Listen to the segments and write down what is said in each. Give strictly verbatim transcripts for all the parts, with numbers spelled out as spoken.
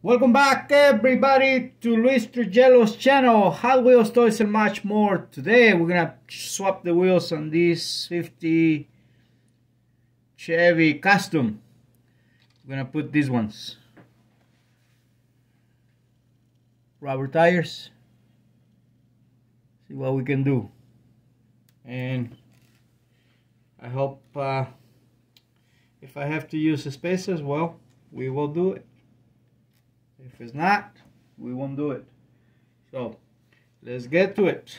Welcome back everybody to Luis Trujillo's channel, Hot Wheels, Toys and much more. Today we're gonna swap the wheels on this fifty Chevy Custom. We're gonna put these ones. Rubber tires. See what we can do. And I hope uh, if I have to use the spacers, well, we will do it. If it's not, we won't do it. So, let's get to it.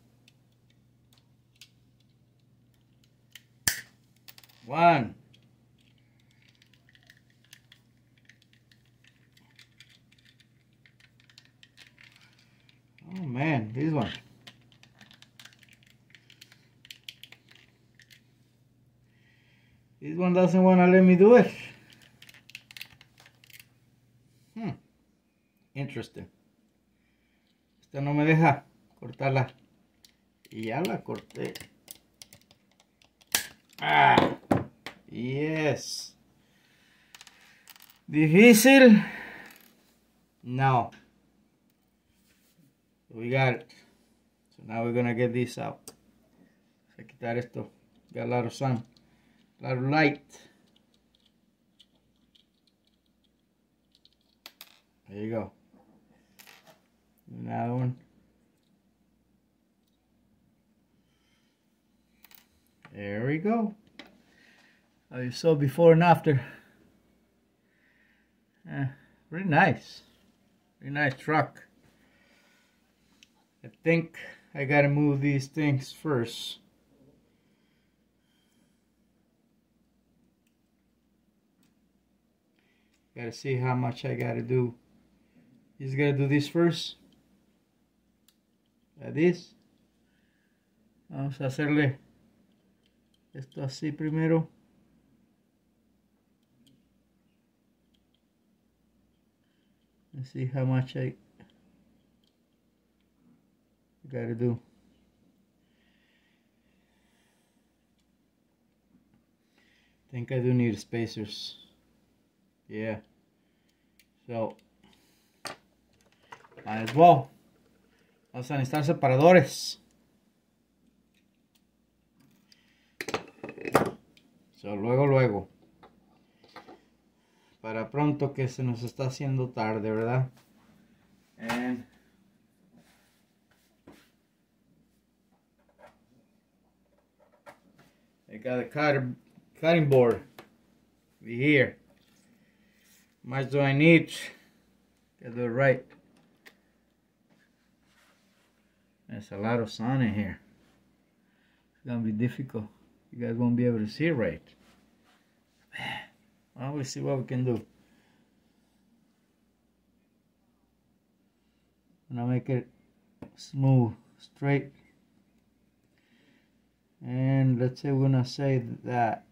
One. Oh man, this one. This one doesn't want to let me do it. Hmm. Interesting. Esta no me deja cortarla. Y ya la corté. Ah. Yes. Difícil. No. We got it. So now we're gonna get this out. Voy a quitar esto. Got a lot of sun. A lot of light. There you go. Another one. There we go. Oh, you saw before and after. Uh, really nice. Really nice truck. I think I gotta move these things first. Gotta see how much I gotta do. Just gotta do this first. Like this. Vamos a hacerle esto así primero. Let's see how much I gotta do. I think I do need spacers. Yeah. So, might as well. Vamos a necesitar separadores. So, luego, luego. Para pronto que se nos está haciendo tarde, ¿verdad? And I got a cutter, cutting board over here. How much do I need? Gotta do it right. There's a lot of sun in here. It's gonna be difficult. You guys won't be able to see it right. Well, we'll see what we can do. I'm gonna make it smooth, straight. And let's say we're gonna say that.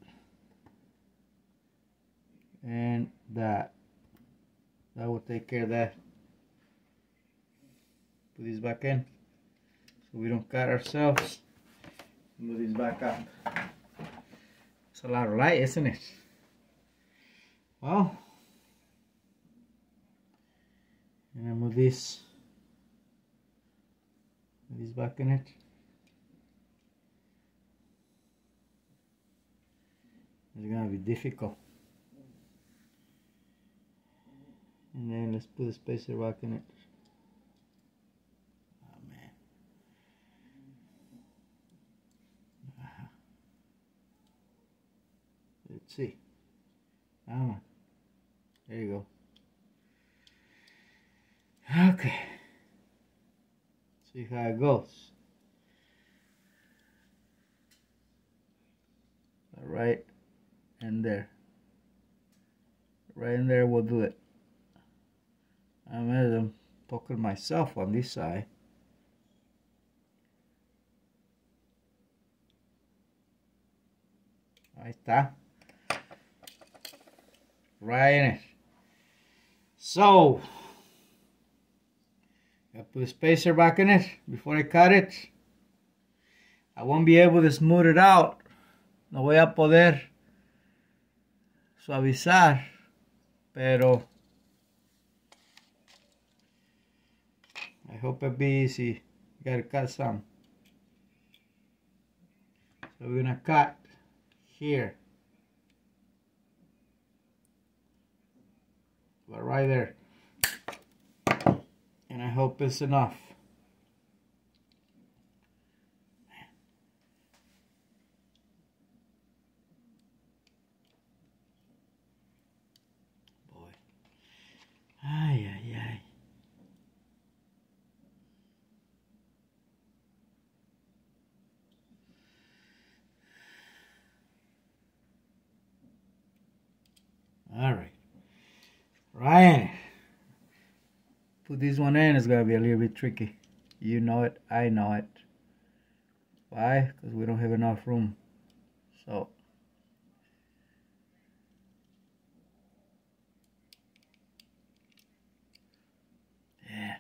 And that. That will take care of that. Put this back in so we don't cut ourselves. Move this back up. It's a lot of light, isn't it? Well, and I move this, move this back in it. It's gonna be difficult. And then let's put a spacer back in it. Oh man. Uh-huh. Let's see. Ah, there you go. Okay. See how it goes. Right in there. Right in there we'll do it. I'm I'm talking myself on this side. Ahí está. Right in it. So, I put a spacer back in it before I cut it. I won't be able to smooth it out. No voy a poder suavizar, pero hope it'll be easy. Gotta cut some. So we're gonna cut here. But right there. And I hope it's enough. Boy. Ay, ay, ay. All right. Ryan. Put this one in, it's gonna be a little bit tricky. You know it, I know it. Why? Because we don't have enough room. So yeah.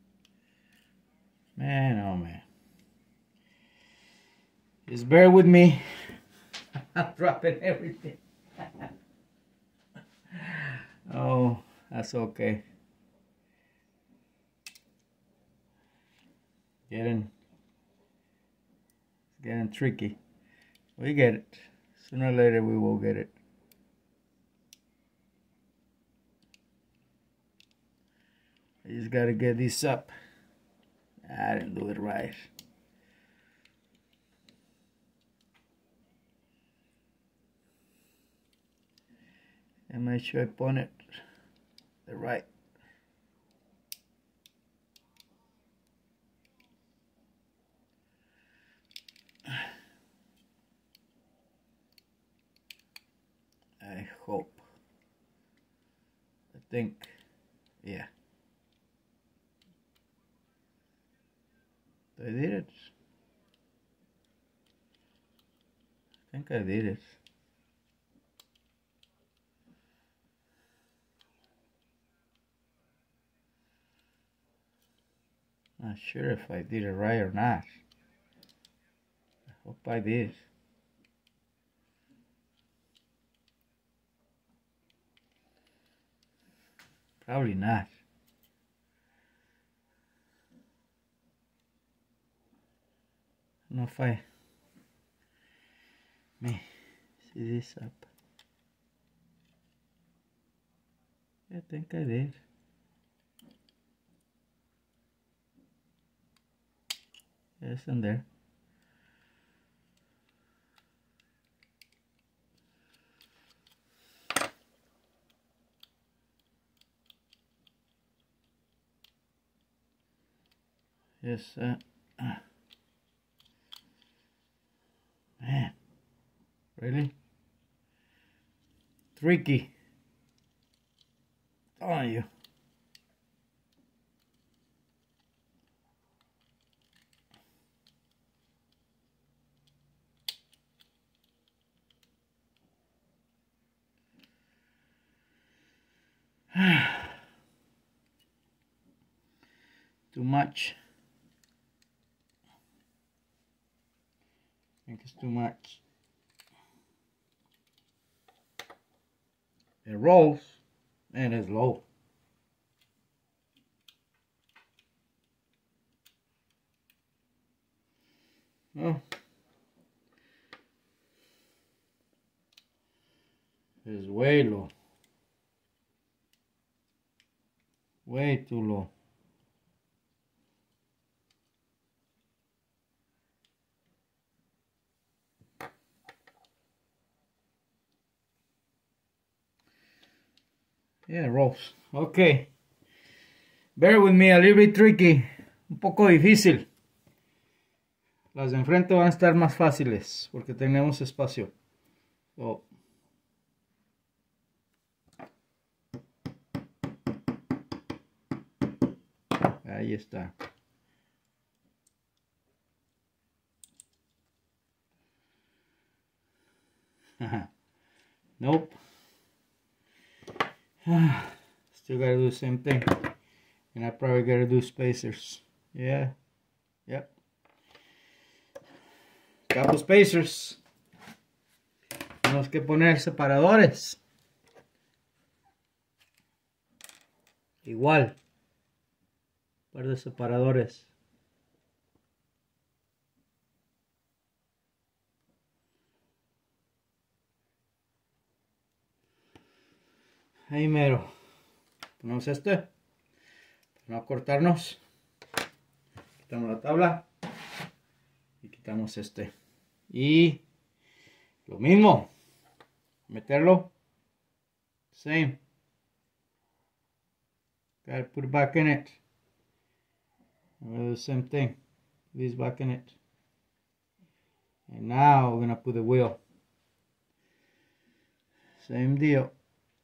Man, oh man. Just bear with me. I'm dropping everything. Oh, that's okay. Getting, it's getting tricky. We get it. Sooner or later we will get it. I just gotta get this up. I didn't do it right. And make sure I point it the right. I hope. I think, yeah. I did it. I think I did it. Not sure if I did it right or not. I hope I did. Probably not. I don't know if I may see this up. I think I did. Yes, and there. Yes, uh, uh. Man, really? Tricky. Telling you. Too much. I think it's too much. It rolls and it's low. Oh. It's way low. Way too low. Yeah, rolls. Okay. Bear with me, a little bit tricky. Un poco difícil. Las de enfrente van a estar más fáciles porque tenemos espacio. So, ahí está. Nope. Still gotta do the same thing. And I probably gotta do spacers. Yeah. Yep. Couple spacers. Tenemos que poner separadores. Igual. par de separadores. Ahí mero. Ponemos este para no cortarnos. Quitamos la tabla y quitamos este. Y lo mismo, meterlo. Same. Gotta put it back in it. The same thing. Put this back in it. And now we're gonna put the wheel. Same deal.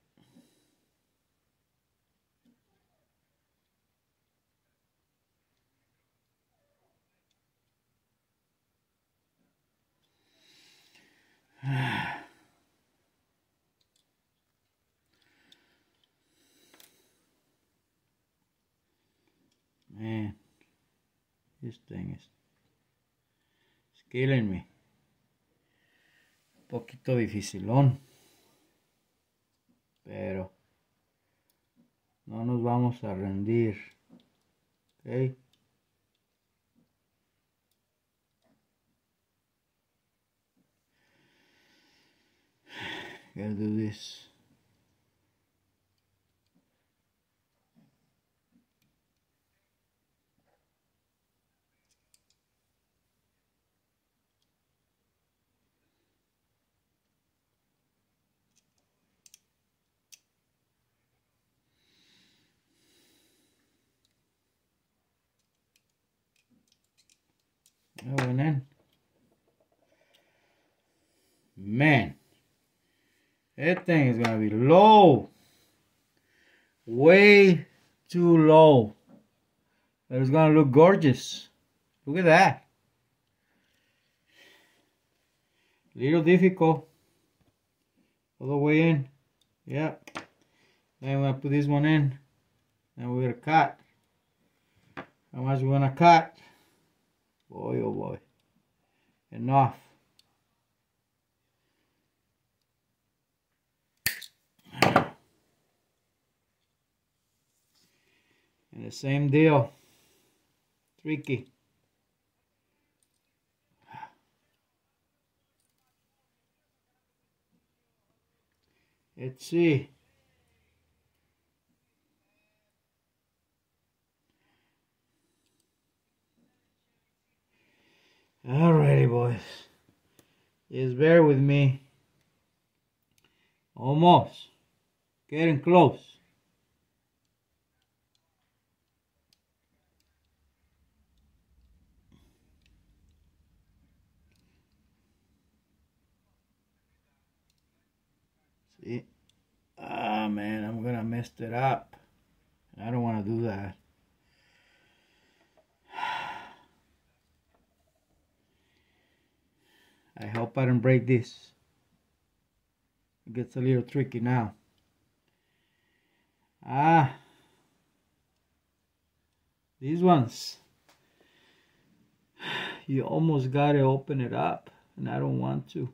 Man, this thing is it's killing me. Un poquito dificilón, pero no nos vamos a rendir. Okay. Gotta do this. I went in. Man, that thing is gonna be low. Way too low. But it's gonna look gorgeous. Look at that. Little difficult. All the way in. Yep. Then I'm gonna put this one in. Then we're gonna cut. How much we're gonna cut? Boy, oh boy. Enough. And the same deal. Tricky. Let's see. Alrighty, boys. Just bear with me. Almost. Getting close. See? Ah, man, I'm gonna mess it up. I don't want to do that. I hope I don't break this. It gets a little tricky now. Ah, these ones, you almost gotta open it up, and I don't want to.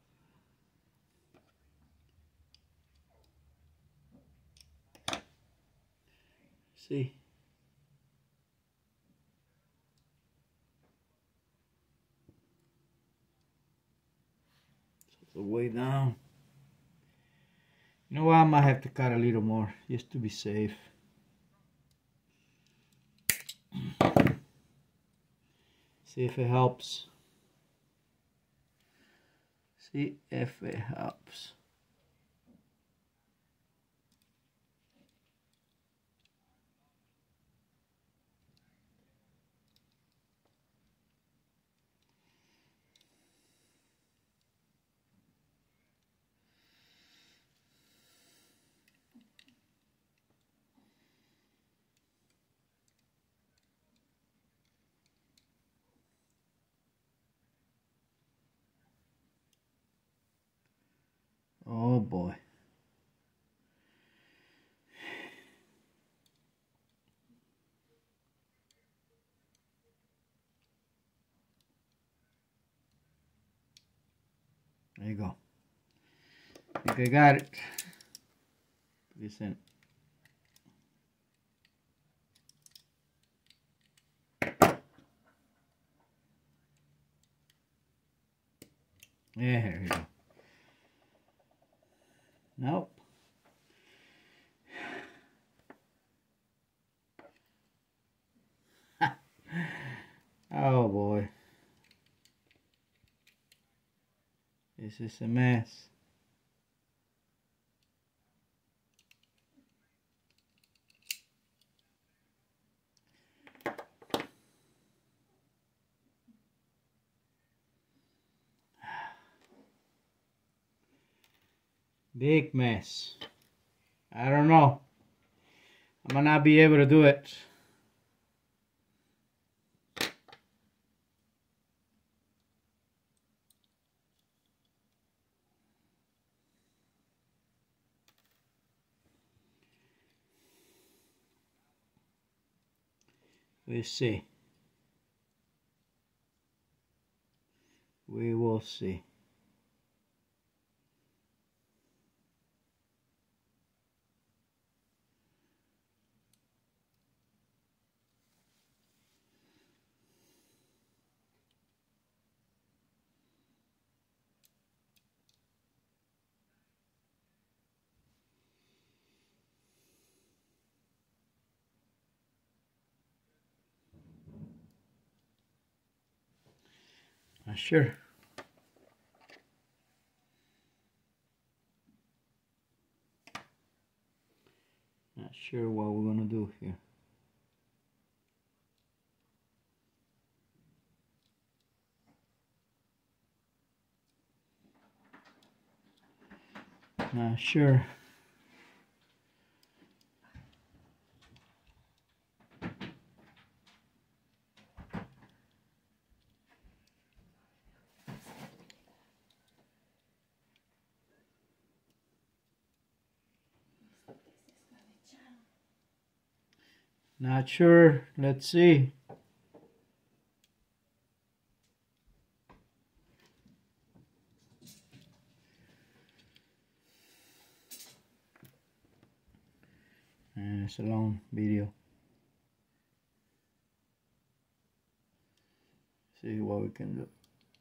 See? So way down. You know what? I might have to cut a little more just to be safe. See if it helps. See if it helps. Oh boy. There you go. I think I got it. Put this in. Yeah, there you go. Nope. Oh boy. This is a mess. Big mess. I don't know. I might not be able to do it. We'll see. We will see. Not sure. Not sure what we're gonna do here. Not sure. Not sure. Let's see. And it's a long video. See what we can do.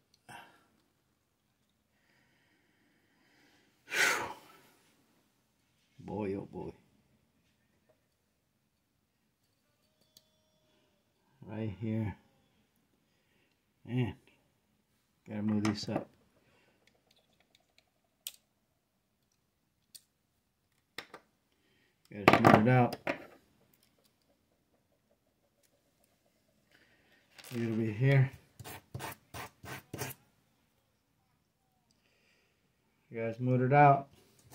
Boy, oh boy. Right here. Man, gotta move this up. Gotta smooth it out. A little bit here. You guys smooth it out.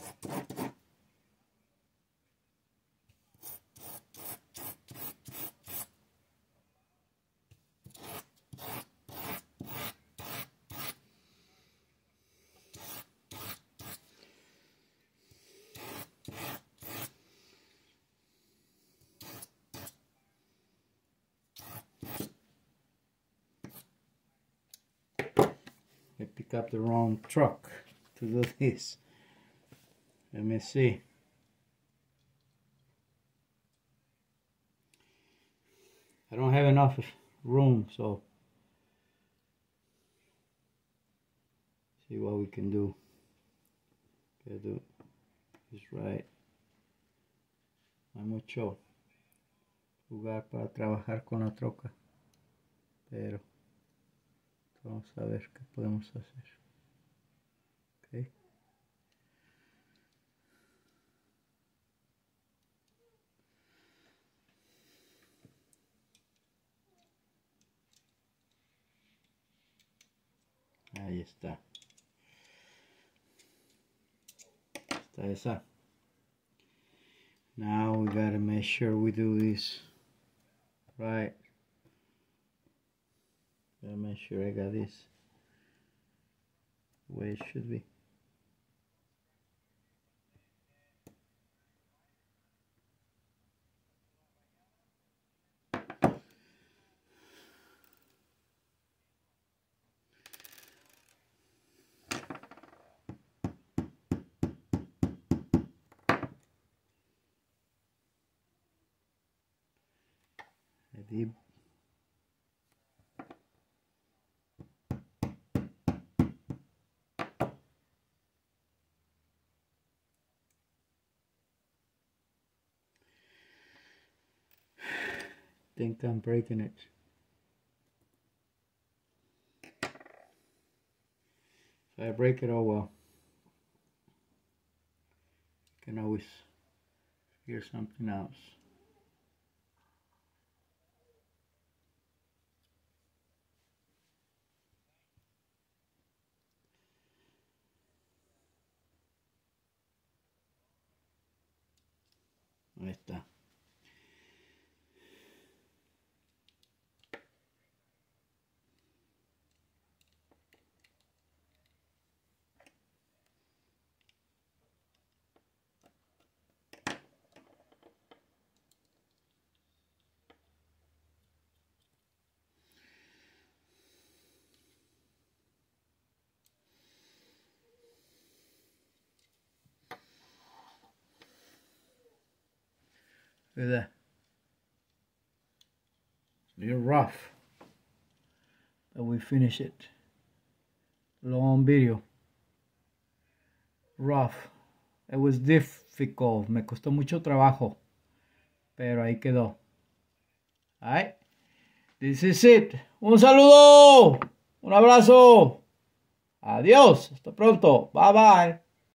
I picked up the wrong truck to do this. Let me see. I don't have enough room, so see what we can do. Gotta do this right. No hay mucho lugar para trabajar con la troca, pero vamos a ver qué podemos hacer. Okay. Ahí está. Está esa. Now we gotta make sure we do this right. Gotta make sure I got this the way it should be. Deep. think I'm breaking it. If I break it, oh well. Can always figure something else. Ahí está. Look at that. A little rough. But we finish it. Long video. Rough. It was difficult. Me costó mucho trabajo. Pero ahí quedó. Alright. This is it. Un saludo. Un abrazo. Adiós. Hasta pronto. Bye bye.